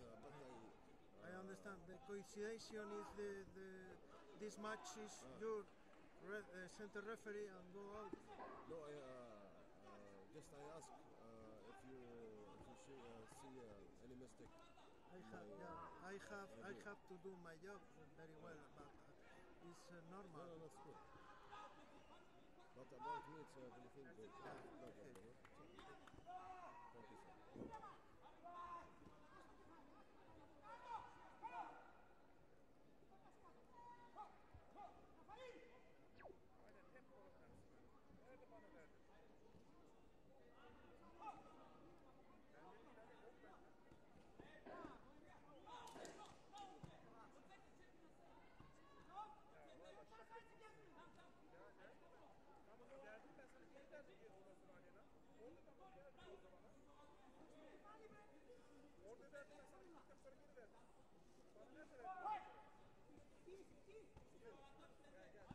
but I understand. The coincidation is this match is your center referee and go out. no, just I ask if you see any mistake. I have, yeah, I have to do my job very well, but it's normal. No, that's good. But about me, it's everything good. No Okay. problem. Thank you, sir. Aynen hep problem. Verdim bana verdim. Bende değil abi yok bende. Ya valla şaka yapıyorsun. Ya nerede ben? Tamam verdim ben sana geri verdim geri odasını Alena. Orada tamam verdim o zaman. Orada verdim ben sana bir dakika sonra geri verdim. Bana nerede verdin? Gel gel.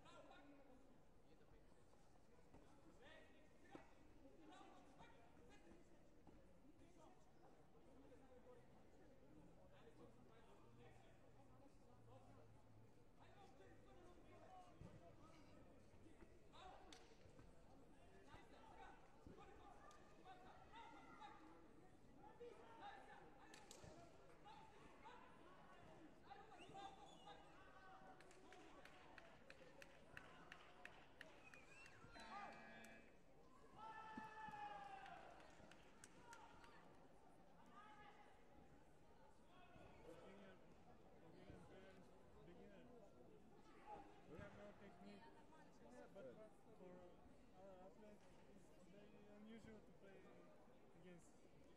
Beginner. We have no technique, but for our athletes, it's very unusual to play against.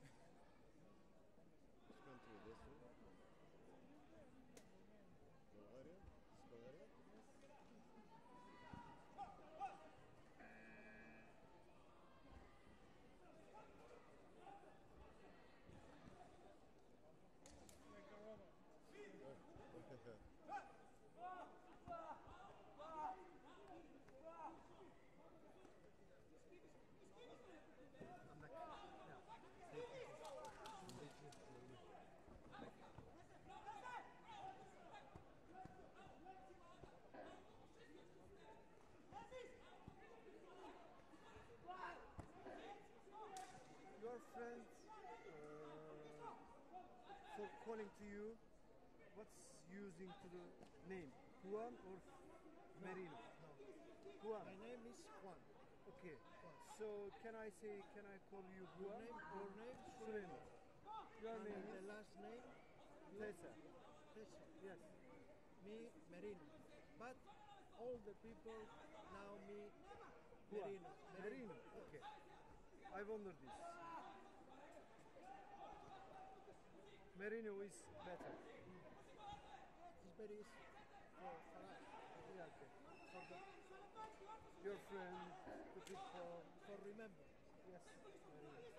Which country is this one? Bulgaria? It's Bulgaria? Like a robot. I'm back. Yeah. Your friend for calling to you, what's using to the name? Juan or Merino? No. Juan. My name is Juan. Okay. So can I call you Juan? Your name Suleiman. Your and name the is last name Tessa. Tessa. Yes. Me Merino. But all the people now me Juan. Merino. Merino. Okay. I wonder this. Merino is better. It's very easy for us. Yeah, okay. For, the, Your friend to keep for for remember. yes. Merino.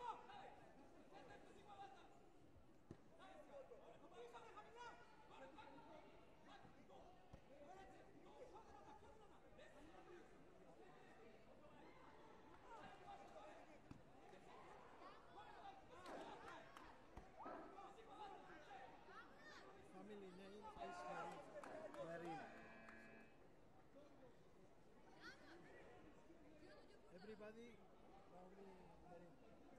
Family name is Merino. Merino. Everybody know me Merino.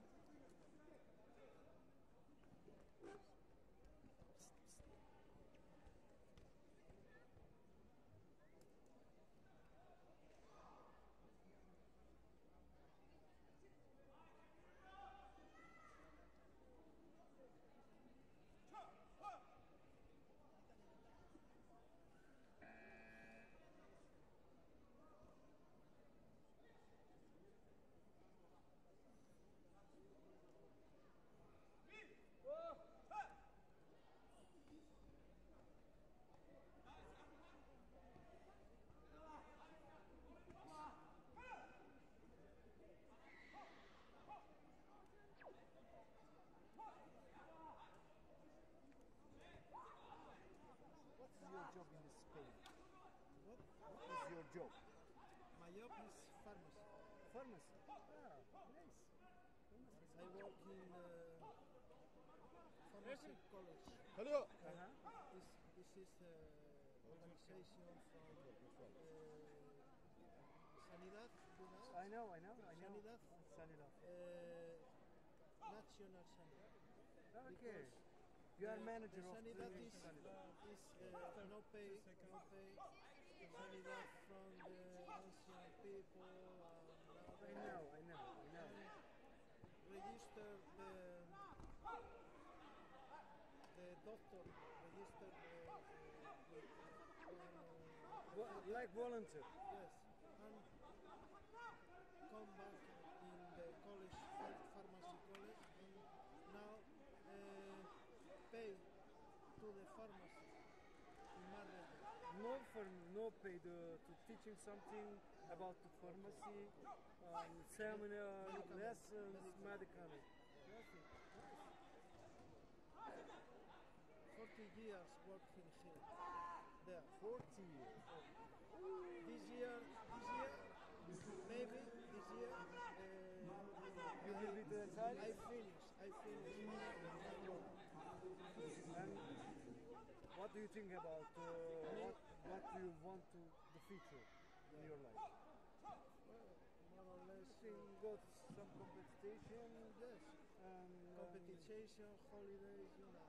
What is your job in Spain? What is your job? My job is pharmacy. Pharmacy. Ah, nice. I work in Pharmacy College. Hello. This is organization from Sanidad, you know? I know. Sanidad. Sanidad. National Sanidad. Okay. You are manager of the Sanidad is Sanidad. no pay. Sanidad from the ancient people I know. register the doctor register with Like volunteer. yes and come back in the college pharmacy college and now pay to the pharmacy in Marley. No pay to teaching something about the pharmacy, seminar, lessons, medical. 40 years working here. There. 40 years. This year, maybe this year, You will be the I finish my work. And what do you think about what do you want to the future in your life? More or less, You got some competition, yes, and competition, holidays, you know,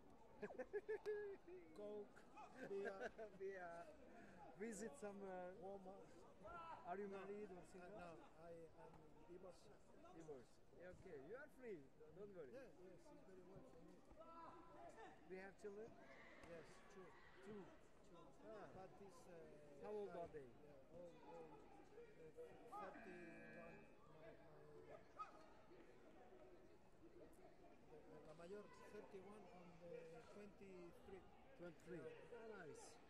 Coke, beer, visit some. Walmart. Are you married or No, single? I am divorced. Divorced. Okay, you are free. Don't worry. Yes, it's very well for me. Do you have children? Yes, true. Two. Ah. But it's How old are they? Yeah, old, 31. La mayor 31 and the 23. 23. Ah, nice.